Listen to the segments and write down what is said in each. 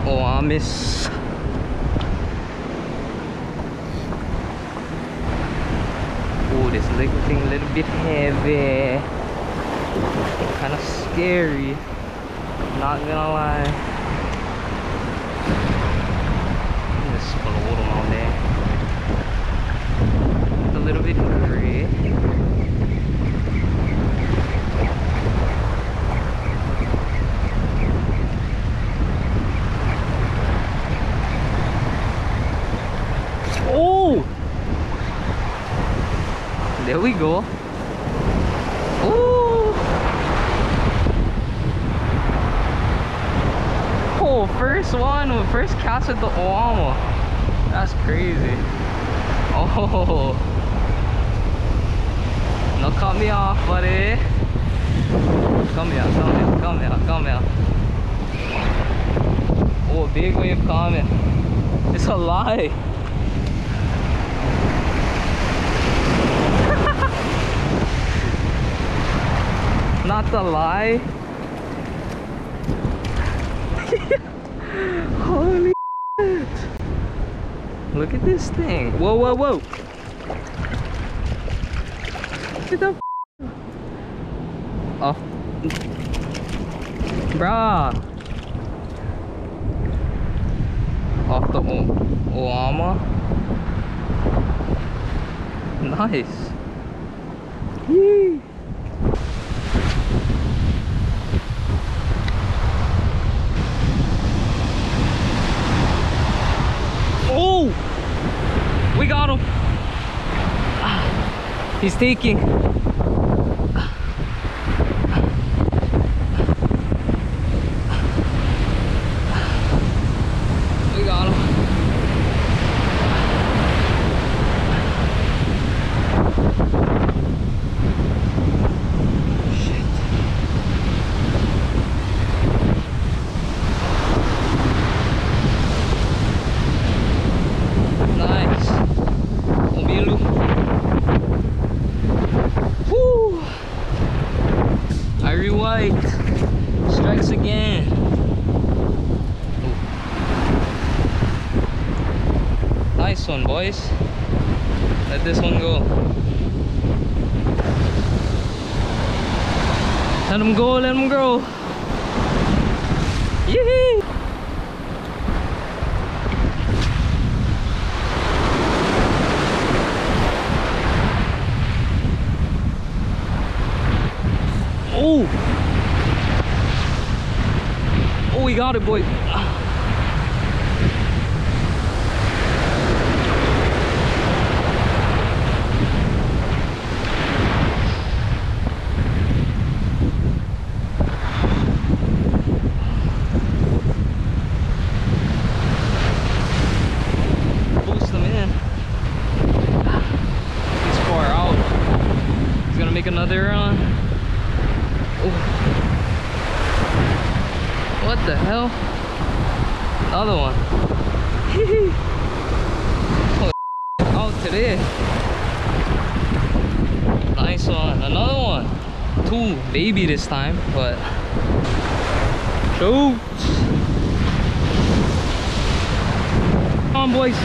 Oamis. Oh, this little thing a little bit heavy. Kind of scary. Not gonna lie. Just float them on there. It's a little bit gray. Oh! There we go. Oh! Oh, first one, first cast with the Oama. That's crazy. Oh! No, cut me off, buddy. Come here, come here, come here, come here. Oh, big wave coming. It's a lie. Not the lie. Holy shit. Look at this thing. Whoa, whoa, whoa. Look at the off. Bruh. Off the Oama. Nice. Yee. Oh! We got him. He's taking. We got him. Shit. Nice. Omilu. Woo! Irie White strikes again. Ooh. Nice one, boys. Let this one go. Let him go, let him go. Yee! Oh! Oh, we got it, boy. Boost him in. He's far out. He's gonna make another run. What the hell? Another one. Oh, out today. Nice one. Another one. Two baby this time, but shoot. Come on, boys.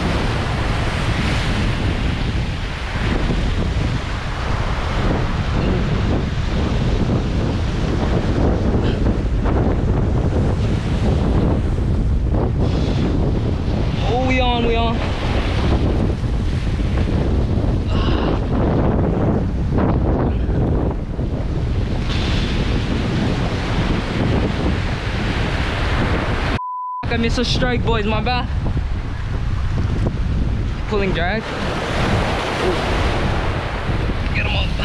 We on. I missed a strike, boys, my bad. Pulling drag. Ooh. Get him up.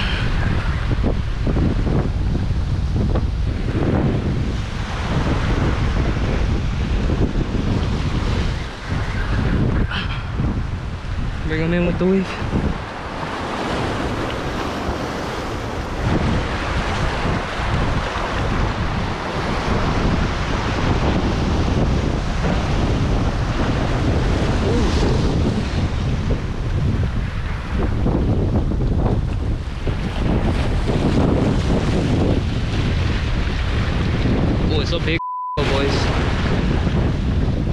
Bring him in with the wave. Oh, it's so big, boys.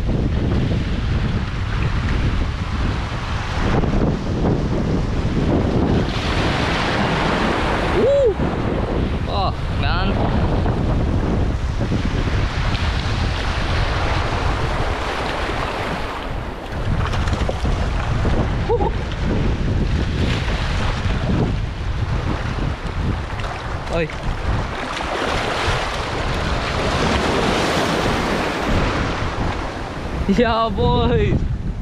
Yeah, boys.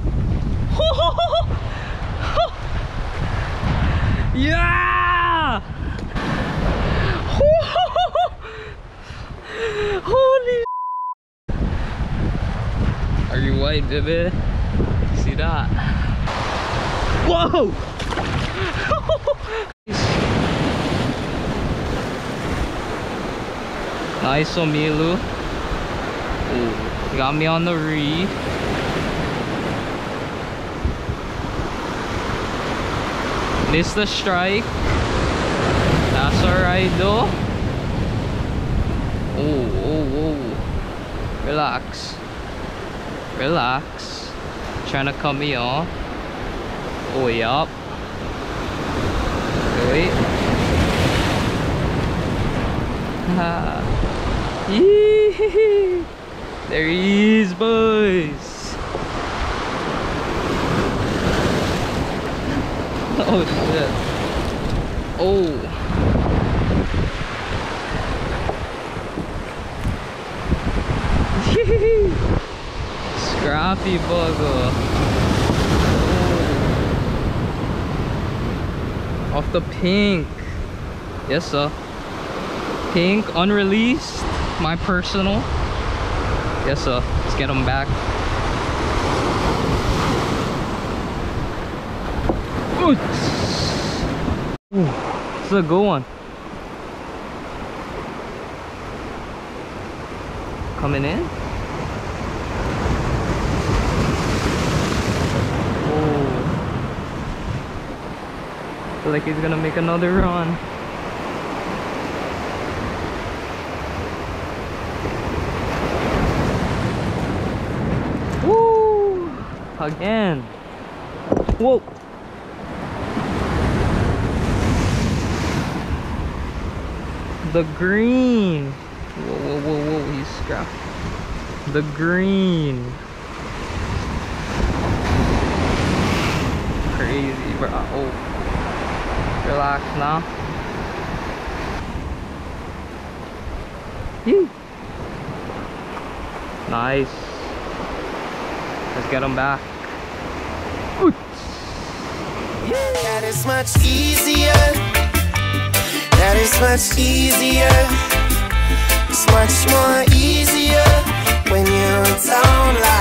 Yeah. Holy. Are you white, baby? See that? Whoa. Nice Omilu. Ooh, got me on the reef. Missed the strike. That's alright though. Oh. Relax. Relax. Trying to cut me off. Oh, yup. Wait. Yee. There he is, boys. Oh shit. Oh. Scrappy bugger. Oh. Off the pink. Yes, sir. Pink, unreleased. My personal. Yes, sir. Let's get him back. Ooh, this is a good one. Coming in. Oh. I feel like he's gonna make another run. Woo! Again. Whoa. The green. Whoa, he's scrapped. The green. Crazy, bro. Oh. Relax now. Yee. Nice. Let's get him back. Ooh. That is much easier. That is much easier. It's much more easier when you don't lie.